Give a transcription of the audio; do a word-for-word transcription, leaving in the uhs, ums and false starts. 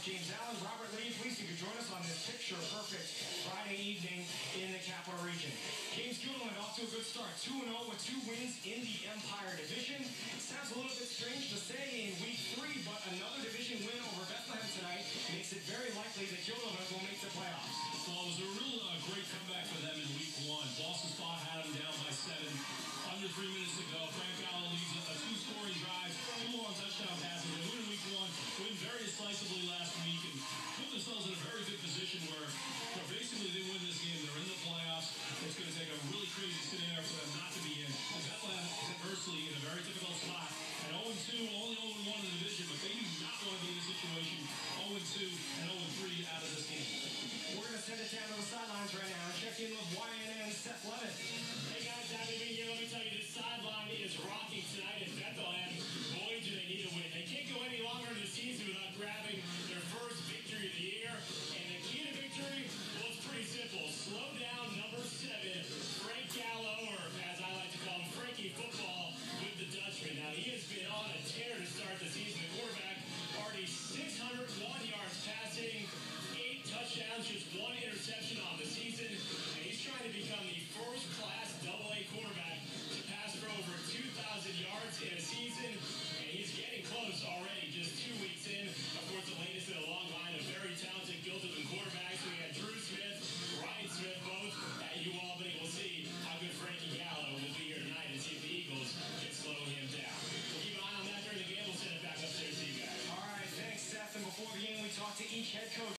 James Allen, Robert Lee, please you could join us on this picture-perfect Friday evening in the Capital Region. James Guilderland off to a good start, two and oh with two wins in the Empire Division. It sounds a little bit strange to say in week three, but another division win over Bethlehem tonight makes it very likely that Guilderland will make the playoffs. Well, it was a real uh, great comeback for them in week one. Boston Spa had them down by seven. Under three minutes to go. Frank Football leads a, a two-scoring drive, two long touchdown passes. They win in week one, win very decisively last week, and put themselves in a very good position where, you know, basically they win this game. They're in the playoffs. It's going to take a really crazy scenario for them